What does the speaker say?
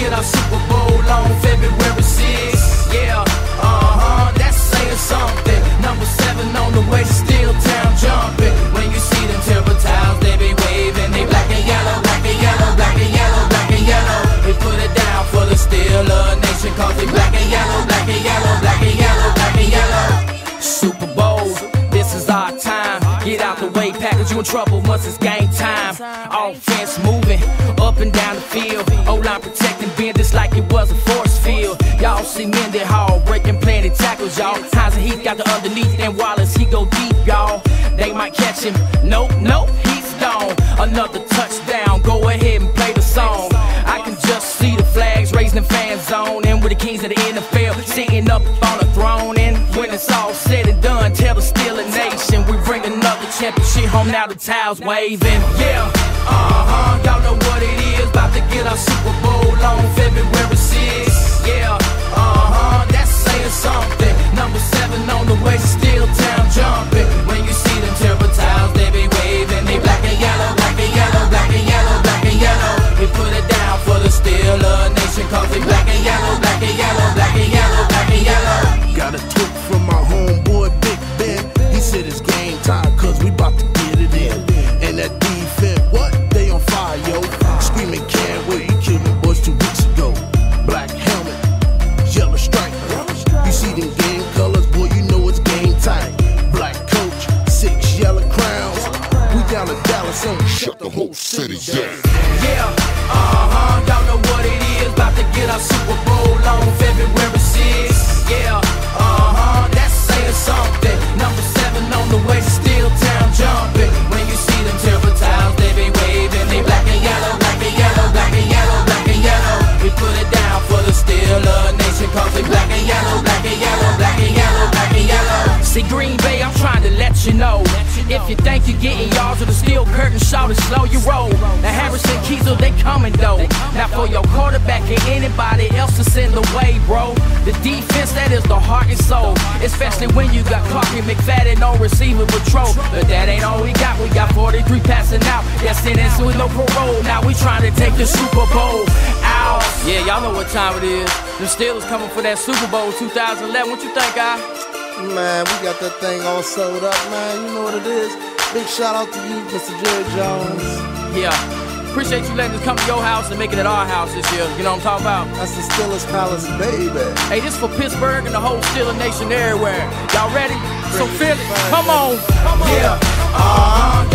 get our Super Bowl on February 6th. Yeah, that's saying something. Number 7 on the way to Steel Town jumping. When you see them timber towels, they be waving. They black and yellow, black and yellow, black and yellow, black and yellow. We put it down for the Steeler Nation, cause they black and yellow, black and yellow, black and yellow, black and yellow. Super Bowl, this is our time. Get out the way, Packers, you in trouble once it's game time. Offense moving up and down the field. O-line protecting business like it was a force field. Y'all see Mendy Hall breaking plenty tackles, y'all. Hines and Heath got the underneath, and Wallace, he go deep, y'all. They might catch him. Nope, nope, he's gone. Another touchdown, go ahead and play the song. I can just see the flags raising the fan zone. And with the kings of the NFL sitting up on a throne. And when it's all said and done, tell the Steeler Nation we bring another championship home, now the towels waving. Yeah, y'all know what it is. About to get our Super Bowl on February 6th. Yeah, that's saying something. Number 7 on the way to Steel Town jumping. When you see them timber towels, they be waving. They black and yellow, black and yellow, black and yellow, black and yellow. We put it down for the Steeler Nation, cause they black and yellow, black and yellow, black and yellow, black and yellow. Got a tip from my homeboy Big Ben. He said it's game time, cause we bout to get it in. And that defense, what? They on fire, yo. Screaming, can't wait. We killed them boys 2 weeks ago. Black helmet, yellow stripe. You see them game colors, boy, you know it's game time. Black coach, 6 yellow crowns. We down to Dallas and we shut the whole city down. Yeah, y'all know what it is. About to get our Super Bowl on February 6th. Yeah, that's saying something. Number 7 on the way to Steel Town jumping. When you see them timber towels, they be waving. They black and yellow, black and yellow, black and yellow, black and yellow. We put it down for the Steeler Nation, cause they black and yellow, black and yellow, black and yellow, black and yellow. See, Green Bay, I'm trying to let you know. If you think you're getting yards with a steel curtain, shout it, slow your roll. Now Harrison Kiesel, they coming though. Now for your quarterback and anybody else that's in the way, bro. The defense, that is the heart and soul. Especially when you got Clark and McFadden on receiver patrol. But that ain't all we got 43 passing out. Yes, and it's with no parole. Now we trying to take the Super Bowl out. Yeah, y'all know what time it is. The Steelers coming for that Super Bowl 2011. What you think, guy? Man, we got that thing all sold up, man. You know what it is. Big shout out to you, Mr. Jerry Jones. Yeah, appreciate you letting us come to your house and making it our house this year. You know what I'm talking about? That's the Steelers Palace, baby. Hey, this for Pittsburgh and the whole Steeler Nation everywhere. Y'all ready? So feel it. Come on. Yeah,